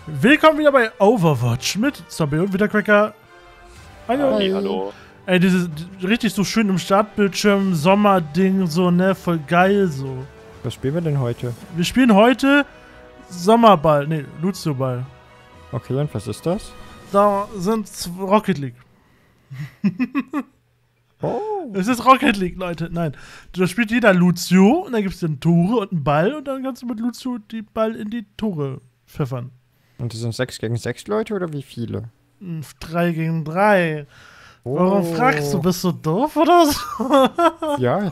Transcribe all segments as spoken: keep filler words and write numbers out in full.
Willkommen wieder bei Overwatch mit Zombie und Wittercracker. Hallo. Hi, hallo. Ey, dieses richtig so schön im Startbildschirm, Sommerding, so, ne, voll geil, so. Was spielen wir denn heute? Wir spielen heute Sommerball, ne, Lucio-Ball. Okay, und was ist das? Da sind Rocket League. Oh. Es ist Rocket League, Leute. Nein, da spielt jeder Lucio und dann gibt es dann Tore und einen Ball und dann kannst du mit Lucio die Ball in die Tore pfeffern. Und das sind sechs gegen sechs Leute oder wie viele? drei gegen drei. Oh. Warum fragst du? Bist du doof oder so? Ja.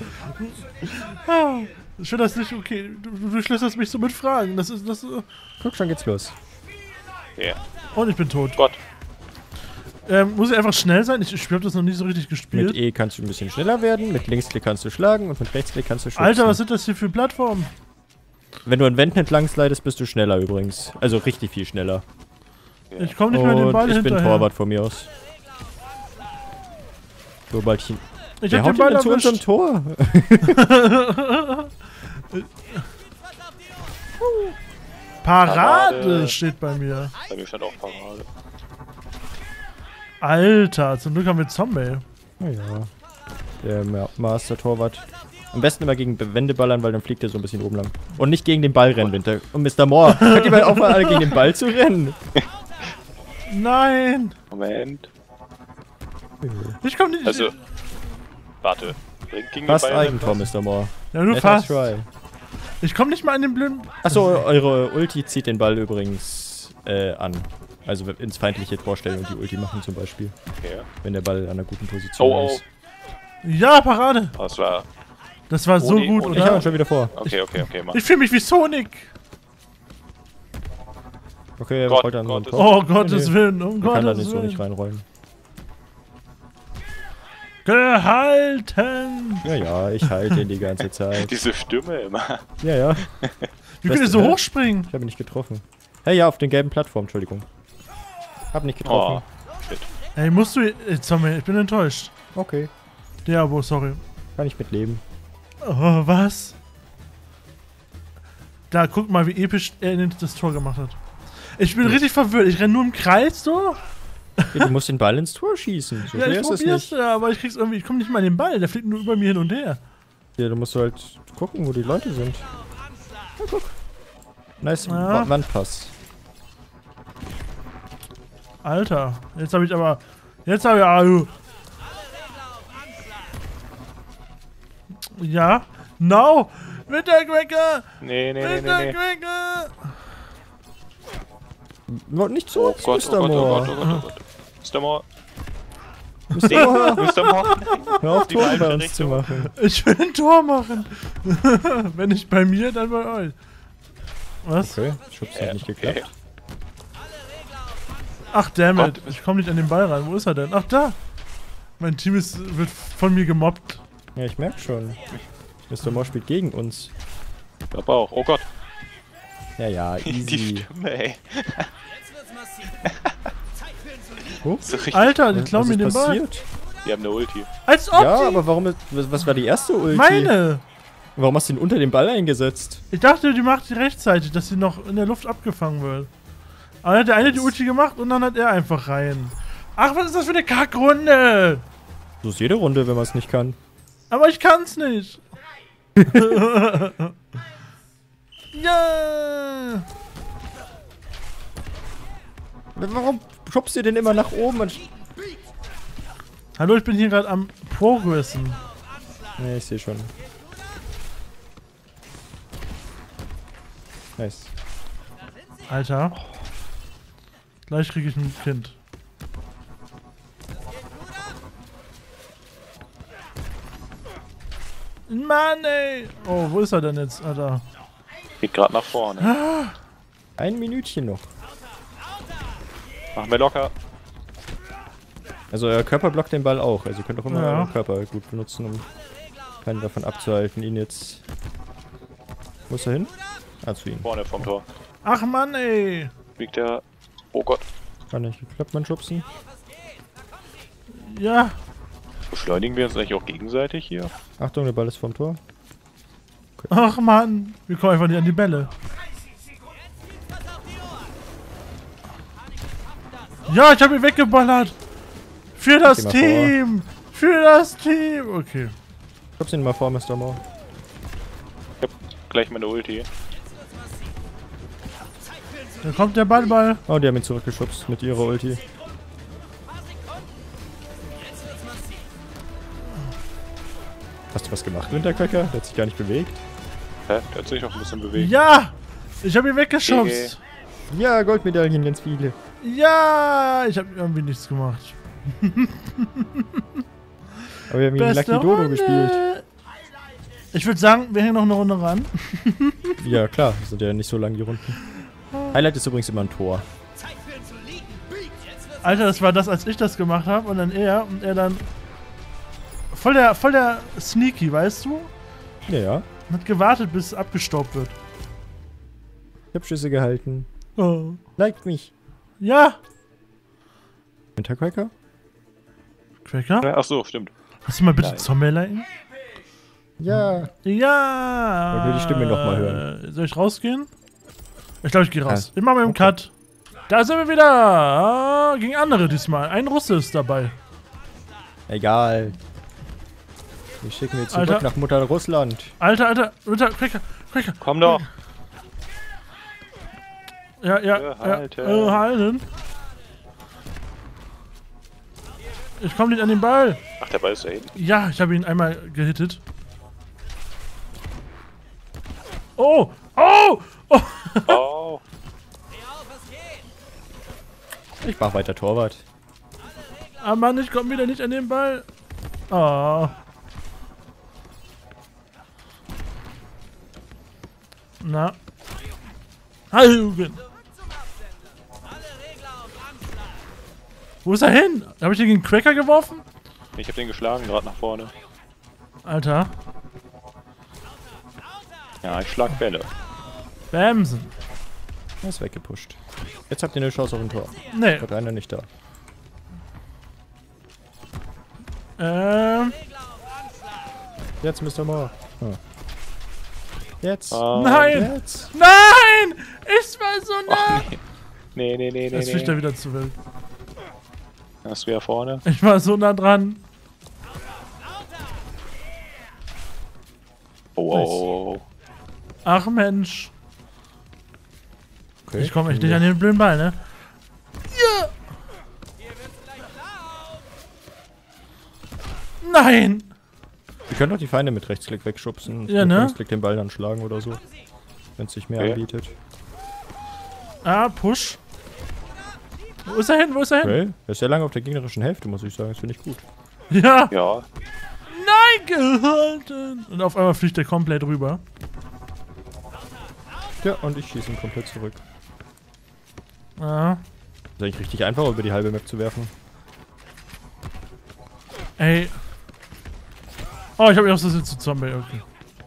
Schön, dass nicht okay. Du, du schlüsselst mich so mit Fragen. Das ist das. Guck, schon geht's los. Ja. Yeah. Und ich bin tot. Gott. Ähm, muss ich einfach schnell sein? Ich, ich habe das noch nie so richtig gespielt. Mit E kannst du ein bisschen schneller werden, mit Linksklick kannst du schlagen und mit Rechtsklick kannst du schubsen. Alter, was sind das hier für Plattformen? Wenn du an Wänden entlang slidest, bist du schneller übrigens. Also richtig viel schneller. Yeah. Ich komme nicht mehr in den Ball ich hinterher. bin Torwart von mir aus. Sobald ich ihn... Ich Wer hab haut den Ball denn zu unserem erwischt. Tor? Parade Parade steht bei mir. Bei mir stand auch Parade. Alter, zum Glück haben wir Zombie. Naja. Der Ma Master Torwart. Am besten immer gegen Wände ballern, weil dann fliegt er so ein bisschen oben lang. Und nicht gegen den Ball rennen, Winter. Und Mister Moore, könnt ihr mal aufhören, alle gegen den Ball zu rennen? Nein! Moment. Ich komm nicht. Also, warte. Gegen Fast den Ball Eigentor, Mister Moore. Ja, nur Let fast. us try. Ich komm nicht mal an den blöden. Achso, eure Ulti zieht den Ball übrigens äh, an. Also ins feindliche Tor stellen und die Ulti machen zum Beispiel. Okay. Wenn der Ball an einer guten Position Oh, oh. ist. Ja, Parade. Das war... Das war so Ohne- gut, ohne- Ich habe oder? ihn schon wieder vor. Okay, okay, okay, mach. Ich fühle mich wie Sonic. Okay, er Gott, rollt an so ein Gott, Tor. Oh Gottes nee. Willen, um Er kann da Gottes nicht so nicht Willen. reinrollen. Gehalten. Ja, ja, ich halte ihn die ganze Zeit. Diese Stimme immer. Ja, ja. Wie könnt ihr so hochspringen? Ich habe ihn nicht getroffen. Hey, ja, auf den gelben Plattformen, Entschuldigung. Hab nicht getroffen. Oh, shit. Ey, musst du. Jetzt haben wir. Ich bin enttäuscht. Okay, Diabo, sorry. kann ich mitleben. Oh, was? Da, guck mal, wie episch er das Tor gemacht hat. Ich bin richtig verwirrt. Ich renne nur im Kreis so. Ja, du musst den Ball ins Tor schießen. So Ja, schwer ich ist es probier's, nicht. ja, aber ich krieg's irgendwie. Ich komm nicht mal an den Ball. Der fliegt nur über mir hin und her. Ja, du musst halt gucken, wo die Leute sind. Ja, guck. Nice Ja. Wa- Wandpass. Alter, jetzt habe ich aber. Jetzt habe ich. Ah, ja. No! Wintercracker! Nee, nee, nee, nee, nee. Wintercracker! No, nicht so, Oh Gott, oh Mister Gott, oh Moore. Gott, oh Gott, oh Gott. Mister Moore. Mister Moore, Mister Moore. hör auf, Die Tore falsche bei uns zu Richtung. machen. Ich will ein Tor machen. Wenn nicht bei mir, dann bei euch. Was? Okay, Schubs hat Ja, nicht okay. geklappt. Ach, dammit. Gott. Ich komme nicht an den Ball ran. Wo ist er denn? Ach, da. Mein Team ist, wird von mir gemobbt. Ja, ich merk schon. Mister Moore spielt gegen uns. Ich glaub auch. Oh Gott. Ja, ja, Die easy. Stimme, ey. Oh, So richtig. Alter, die was klauen mir ist den Ball. passiert? Die haben eine Ulti. Als ob Ja, die... aber warum ist, was, was war die erste Ulti? Meine! Warum hast du ihn unter den Ball eingesetzt? Ich dachte, die macht die rechtzeitig, dass sie noch in der Luft abgefangen wird. Aber dann hat der eine die Ulti gemacht und dann hat er einfach rein. Ach, was ist das für eine Kackrunde? So ist jede Runde, wenn man es nicht kann. Aber ich kann's nicht. Ja! Warum schubst du den immer nach oben? Und Hallo, ich bin hier gerade am Progressen. ne, ich sehe schon. Nice. Alter. Gleich kriege ich ein Kind. Mann, ey! Oh, wo ist er denn jetzt, Alter? Geht gerade nach vorne. Ein Minütchen noch. Mach mir locker. Also euer Körper blockt den Ball auch. Also ihr könnt auch immer Ja. euren Körper gut benutzen, um keinen davon abzuhalten, ihn jetzt... Wo ist er hin? Ah, zu ihm. Vorne vom Tor. Ach Mann, ey! Liegt der... Oh Gott. Kann nicht geklappt, mein Schubsen. Ja! Beschleunigen wir uns eigentlich auch gegenseitig hier? Achtung, der Ball ist vorm Tor. Ach Mann! Wir kommen einfach nicht an die Bälle. Ja, ich habe ihn weggeballert. Für das Geh mal Team. Für das Team. Okay. Schub's ihn mal vor, Mister Moore. Ich hab gleich meine Ulti. Da kommt der Ballball. Oh, die haben ihn zurückgeschubst mit ihrer Ulti. Hast du was gemacht, Wintercracker? Der hat sich gar nicht bewegt. Hä? Der hat sich auch ein bisschen bewegt. Ja. Ich habe ihn weggeschubst. Ja, Goldmedaillen, ganz viele. Ja. Ich habe irgendwie nichts gemacht. Aber wir haben gegen Lucky Dodo Runde. gespielt. Ich würde sagen, wir hängen noch eine Runde ran. Ja, klar. Das sind ja nicht so lang, die Runden. Highlight ist übrigens immer ein Tor. Alter, das war das, als ich das gemacht habe und dann er und er dann voll der, voll der Sneaky, weißt du? Ja, ja. Und hat gewartet, bis es abgestaubt wird. Ich hab Schüsse gehalten. Oh. Liked mich. Ja. Wintercracker? Cracker? Ach so, stimmt. Hast du mal bitte Nein. Zombie liken? Ja. Ja. Ich will die Stimme noch mal hören. Soll ich rausgehen? Ich glaube, ich gehe raus. Ja. Ich mach mal im Okay. Cut. Da sind wir wieder. Ah, gegen andere diesmal. Ein Russe ist dabei. Egal. Die schicken wir zurück Alter. nach Mutter Russland. Alter, alter, alter, Cracker, Cracker. Komm doch. Ja, ja, Äh, ja. halten. Äh, halten. Ich komme nicht an den Ball. Ach, der Ball ist da hinten. Ja, ich habe ihn einmal gehittet. Oh! Oh! Oh! Oh. Ich mach weiter Torwart. Ah Mann, ich komme wieder nicht an den Ball. Oh. Na. Halgen. Wo ist er hin? Habe ich den gegen Cracker geworfen? Ich hab den geschlagen, gerade nach vorne. Alter. Ja, ich schlag Bälle. Bamsen. Er ist weggepusht. Jetzt habt ihr eine Chance auf ein Tor. Nee. Hat einer nicht da. Ähm. Jetzt, Mister Moore. Hm. Jetzt. Ah. Nein! Jetzt. Nein! Ich war so nah! Nee, nee, nee, nee, Jetzt fliegt er nee. wieder zu wild. Das ist wieder vorne. Ich war so nah dran. Oh, oh, oh, oh. Ach Mensch. Okay. Ich komme echt nicht an den blöden Ball, ne? Ja! Nein! Wir können doch die Feinde mit Rechtsklick wegschubsen. Ja, mit ne? Rechtsklick den Ball dann schlagen oder so. Wenn es sich mehr Okay. anbietet. Ah, Push. Wo ist er hin? Wo ist er hin? Okay. Er ist sehr lange auf der gegnerischen Hälfte, muss ich sagen. Das finde ich gut. Ja! Ja. Nein, gehalten! Und auf einmal fliegt er komplett rüber. Ja, und ich schieße ihn komplett zurück. Ah. Ist eigentlich richtig einfach, über die halbe Map zu werfen. Ey. Oh, ich habe mich auch so zu Zombie, okay.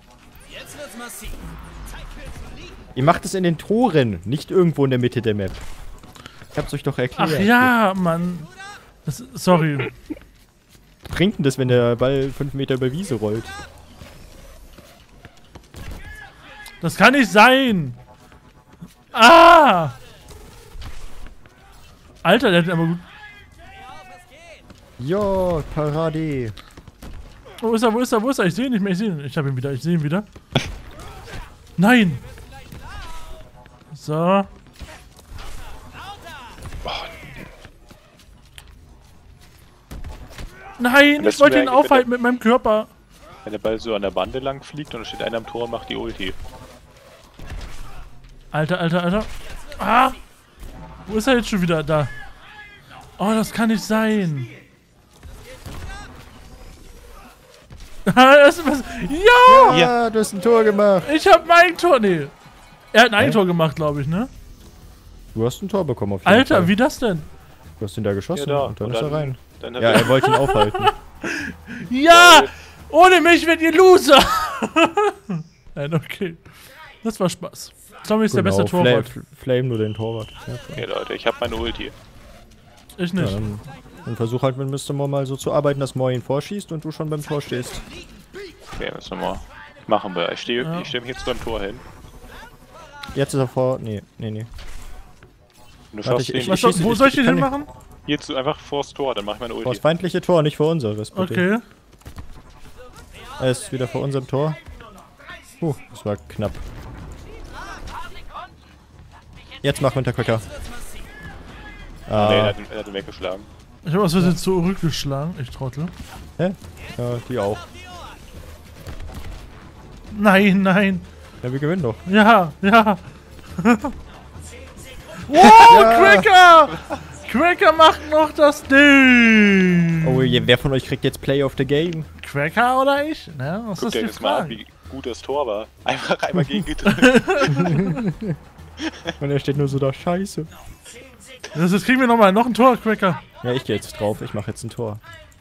Ihr macht es in den Toren, nicht irgendwo in der Mitte der Map. Ich hab's euch doch erklärt. Ach ja, Mann. Das, sorry. Was bringt denn das, wenn der Ball fünf Meter über Wiese rollt? Das kann nicht sein. Ah! Alter, der hat aber gut. Ja, Parade. Wo ist er, wo ist er, wo ist er? Ich sehe ihn nicht mehr, ich sehe ihn. Ich habe ihn wieder, ich sehe ihn wieder. Nein! So. Nein, Das ich wollte ihn wäre eigentlich aufhalten mit meinem Körper. Wenn der Ball so an der Bande lang fliegt und da steht einer am Tor und macht die Ulti. Alter, alter, alter. Ah! Wo ist er jetzt schon wieder? Da. Oh, das kann nicht sein. Das ist was. Ja! Ja, du hast ein Tor gemacht. Ich hab mein Tor. Nee. Er hat ein Hä? Eigentor gemacht, glaube ich, ne? Du hast ein Tor bekommen auf jeden Alter, Fall. wie das denn? Du hast ihn da geschossen Ja, da. und dann Und ist er dann- rein. Dann hat Ja, er- er wollte ihn aufhalten. Ja! Ohne mich werdet ihr Loser! Nein, okay. Das war Spaß. Tommy ist der beste Genau, Torwart. Fla Flame nur den Torwart. Ja, Okay, Leute, ich hab meine Ulti. Ich ja, nicht. dann, dann versuch halt mit Mister Moore mal so zu arbeiten, dass Moore ihn vorschießt und du schon beim Tor stehst. Okay, müssen wir mal. Machen wir. Ich stehe Ja. ich steh mich jetzt beim Tor hin. Jetzt ist er vor. Nee, nee, nee. Du Warte, schaffst ich- den ich- Was, schieße- wo ich- soll ich ich den kann hinmachen? jetzt einfach vors Tor, dann mach ich meine Vor Ulti. das feindliche Tor, nicht vor unseres, bitte. Okay. Er ist wieder vor unserem Tor. Puh, das war knapp. Jetzt mach Wintercracker. Ah, nee, er Ah, hat, ihn, er hat ihn weggeschlagen. Ich habe was jetzt zurückgeschlagen. Ich Trottel. hä? Ja, die auch. Nein, nein. Ja, wir gewinnen doch. Ja, ja. Wow, Cracker! Cracker macht noch das Ding! Oh je, wer von euch kriegt jetzt Play of the Game? Cracker oder ich? Ja, was Guck ist dir die das mal an, Frage? wie gut das Tor war. Einfach einmal gegen gedrückt. Und er steht nur so da, scheiße. Das, jetzt kriegen wir nochmal noch ein Tor, Cracker. Ja, ich gehe jetzt drauf, ich mache jetzt ein Tor.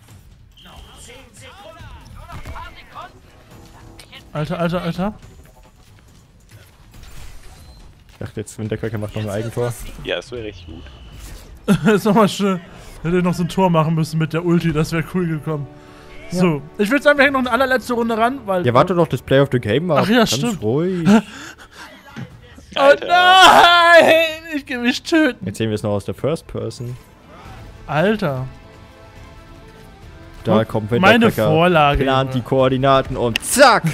Alter, alter, alter. Ich dachte jetzt, Wintercracker macht noch ein Eigentor. Ja, das wäre richtig gut. Ist nochmal schön. Hätte noch so ein Tor machen müssen mit der Ulti, das wäre cool gekommen. So, ich würde sagen, wir hängen noch eine allerletzte Runde ran, weil... Ja, warte doch, das Play of the Game mal. Ach ja, Ganz stimmt. ruhig. Oh Alter. nein! Ich geh mich töten. Jetzt sehen wir es noch aus der First Person. Alter. Da Guck, kommt meine Wintercracker, Vorlage. plant die Junge. Koordinaten und zack!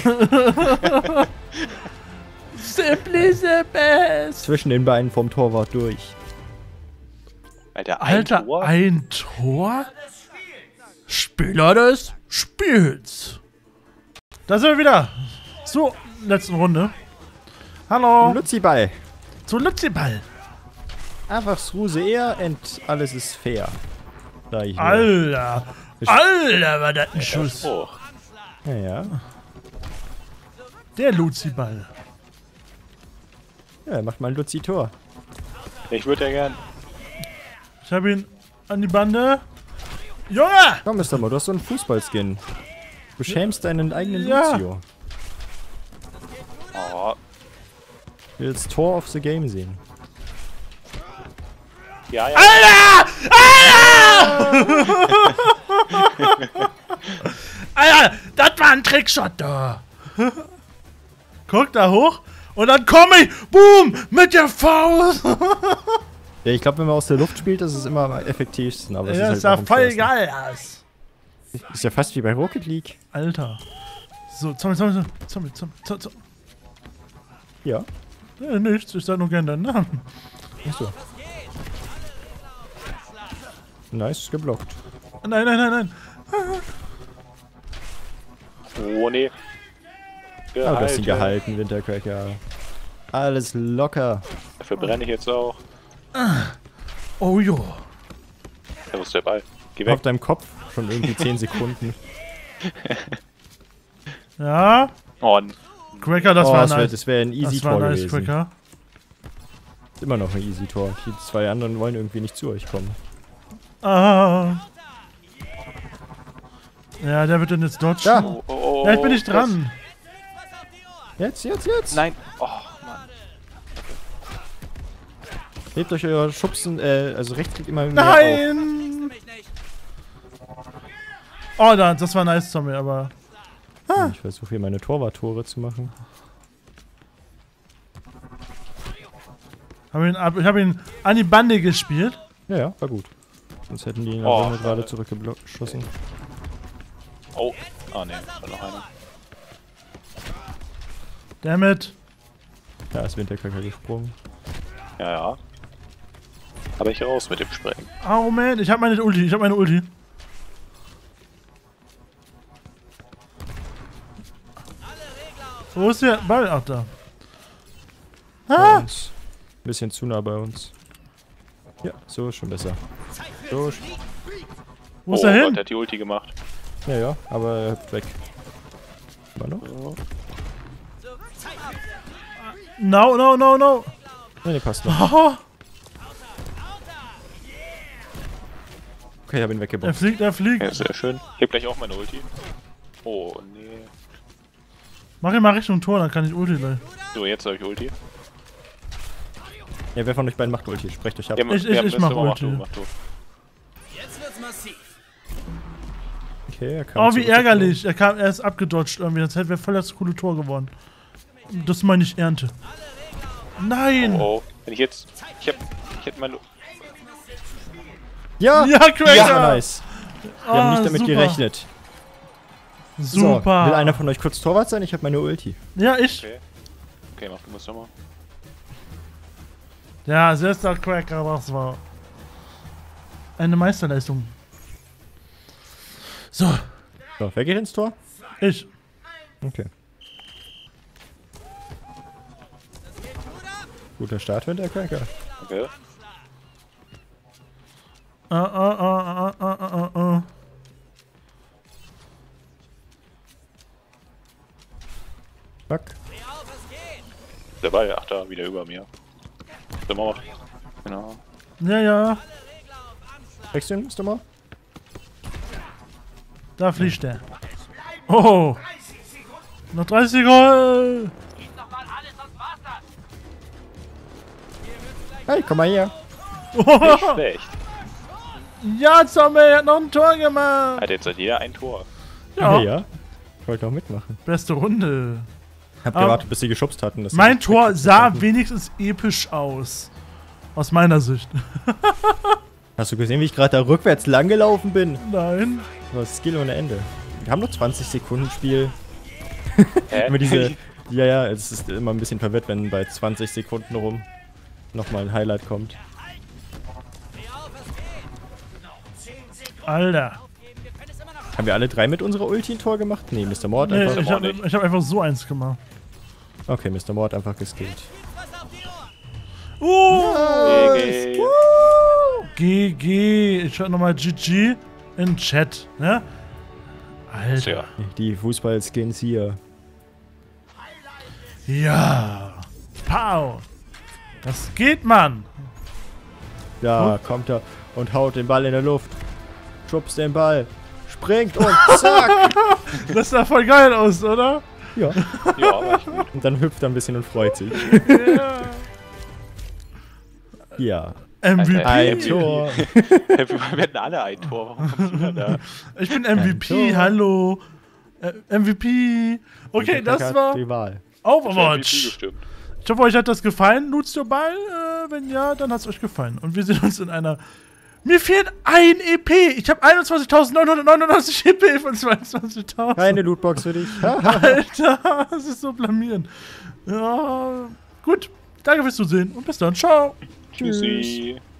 Simply the best. Zwischen den Beinen vom Torwart durch. Alter, ein Alter, Tor? ein Tor? Spieler des Spiels. Da sind wir wieder. Zur letzten Runde. Hallo. Lutziball. Zu Lutziball. Einfach Sruse eher und alles ist fair. Sag ich nur. Alter. Alter, war das ein Schuss. Oh, Ja, ja. Der Luziball. Ja, macht mal ein Luzi-Tor. ich würde ja gern. Ich habe ihn an die Bande. Junge! Komm, Mister Mo, du hast so einen Fußballskin. Du schämst deinen eigenen Ja. Lucio. Oh, Ich will das Tor of the Game sehen. ja, ja. Alter, das war ein Trickshot da. Guck da hoch und dann komme ich, boom, mit der Faust. Ja, ich glaube, wenn man aus der Luft spielt, ist es immer am effektivsten. Aber es Ja, ist ist halt ja auch am voll schwersten. geil aus. Ist ja fast wie bei Rocket League. Alter. So, Zombie, Zombie, Zombie, Zombie, Zombie, Zombie. Ja. Ja, nichts, ich sag nur gerne deinen Namen. Achso. Nice, geblockt. Nein, nein, nein, nein. Oh, nee. Oh, du hast ihn Gehalten. gehalten, Wintercracker. Alles locker. Dafür brenne ich jetzt auch. Oh jo. Da ist der Ball. Geh weg. Auf deinem Kopf schon irgendwie zehn Sekunden. Ja, Oh, n- Cracker, das oh, war das wäre nice. wär ein easy Das war Tor nice, gewesen. Cracker. Ist immer noch ein easy Tor. Die zwei anderen wollen irgendwie nicht zu euch kommen. Ah. Ja, der wird dann jetzt dodgen. Da. oh, oh, oh, Ja, ich bin nicht dran. Jetzt, jetzt, jetzt. Nein. Oh, Mann. Hebt euch euer Schubsen, äh, also Rechtsklick immer mehr auf. Nein! Oh, da, das war nice, Zombie, aber... Ich versuche hier meine Torwart-Tore zu machen. Hab ihn, ab- ich habe ihn an die Bande gespielt. Ja, ja, war gut. Sonst hätten die ihn Oh, oh, gerade schade. zurückgeschossen. Oh. Ah, nee. Da noch einer. Dammit. Da ist Wintercracker gesprungen. Ja, ja. Aber ich raus mit dem Sprengen. Oh man, ich habe meine Ulti, ich habe meine Ulti. Wo ist der Ball? Ach, da. Bei Ah! uns. Ein bisschen zu nah bei uns. Ja, so ist schon besser. So ist, Wo ist oh er Gott, hin? der hat die Ulti gemacht. ja, ja, aber er hüpft weg. Immer noch? No, no, no, no. Ne, der passt noch. Oh, Okay, ich hab ihn er weggebracht. fliegt, er fliegt. Ja, sehr schön. Ich heb gleich auch meine Ulti. Oh, nee. Mach ihn mal Richtung Tor, dann kann ich Ulti gleich. So, jetzt habe ich Ulti. Ja, wer von euch beiden macht Ulti? Sprecht euch ab. Ja, Ich- ja, ich- ich Mister mach Mo, Ulti. du, mach du. Okay, er kam Oh, wie zurück. ärgerlich. Er kam, er ist abgedodged irgendwie. Das hätte wir voll das coole Tor gewonnen. Das meine ich Ernte. Nein! Oh, oh. Wenn ich jetzt... Ich hab... Ich hätte mal... Ja! Ja, Cracker! Ja, nice. Wir haben Ah, nicht damit super. gerechnet. Super! So, will einer von euch kurz Torwart sein? Ich habe meine Ulti. Ja, ich. Okay. Okay, mach du musst nochmal. Ja, selbster Cracker, das war eine Meisterleistung. So, So, wer geht ins Tor? ich. Okay. Guter Start für der Cracker. Okay. Uh, uh, uh, uh, uh, uh, uh. Fuck. Der Ball, ach da, wieder über mir. Der Mauer. Genau. Ja, ja, Wechseln, Mister Moore? da fliegt der. Oh! Noch dreißig Sekunden! Hey, komm mal her. Nicht schlecht. Ja, Zombie hat noch ein Tor gemacht! Hat jetzt hat jeder ein Tor. Ja, Ja, ja. Ich wollte auch mitmachen. beste Runde. Hab Aber gewartet, bis sie geschubst hatten. dass sie Mein nicht Tor weggeschubst sah hatten. wenigstens episch aus. Aus meiner Sicht. Hast du gesehen, wie ich gerade da rückwärts lang gelaufen bin? Nein. Das war Skill ohne Ende. Wir haben nur zwanzig Sekunden Spiel. Hä? Immer diese. Ja, ja, es ist immer ein bisschen verwirrt, wenn bei zwanzig Sekunden rum nochmal ein Highlight kommt. Alter. Haben wir alle drei mit unserer Ulti ein Tor gemacht? Nee, Mister Moore hat Nee, einfach. ich habe ich hab einfach so eins gemacht. Okay, Mister Moore hat einfach geskillt. Uh, G G. G G. Ich schau nochmal G G in Chat. Ne? Alter. Tja. Die Fußball-Skins hier. Ja. Pow. Das geht, Mann. Ja, kommt er und haut den Ball in der Luft. Schubst den Ball. Springt und zack! Das sah voll geil aus, oder? Ja. Ja, aber ich gut. Und dann hüpft er ein bisschen und freut sich. Ja. Ja. M V P. Ein Tor. Wir hatten alle ein Tor. Warum kommst du denn da? Ich bin M V P, Tor. hallo. Äh, M V P. Okay, das Hat war die Wahl. Overwatch. Gestimmt. Ich hoffe, euch hat das gefallen. Nutzt ihr Ball? Äh, wenn ja, dann hat es euch gefallen. Und wir sehen uns in einer... Mir fehlt ein E P. Ich habe einundzwanzigtausendneunhundertneunundneunzig E P von zweiundzwanzigtausend. Keine Lootbox für dich. Alter, das ist so blamierend. Ja, gut. Danke fürs Zusehen und bis dann. Ciao. Tschüssi.